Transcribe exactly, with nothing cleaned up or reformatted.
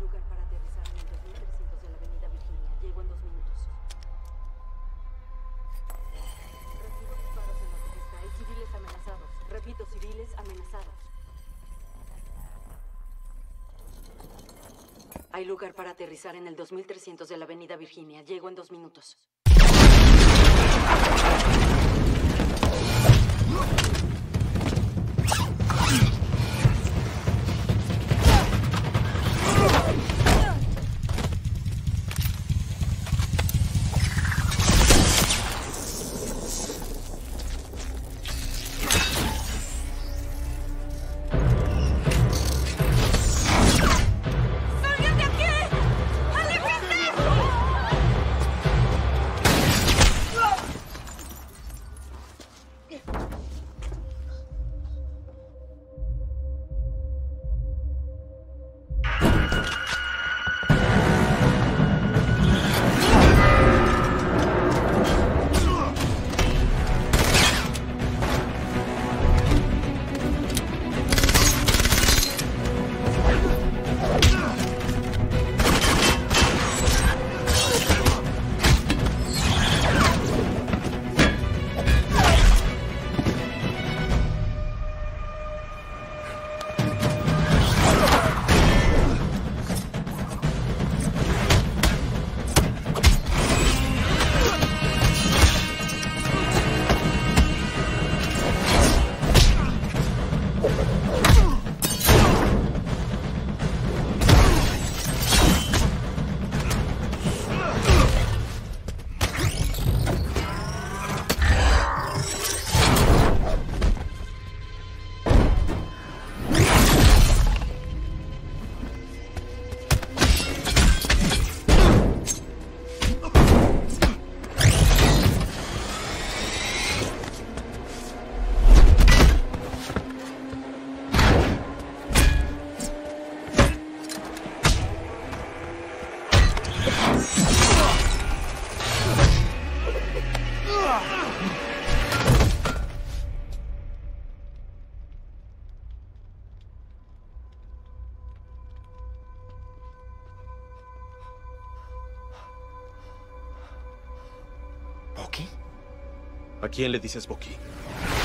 lugar para aterrizar en el dos mil trescientos de la avenida Virginia. Llego en dos minutos. Recibo disparos en la autopista. Hay civiles amenazados. Repito, civiles amenazados. Hay lugar para aterrizar en el dos mil trescientos de la avenida Virginia. Llego en dos minutos. ¿Bucky? ¿A quién le dices Bucky?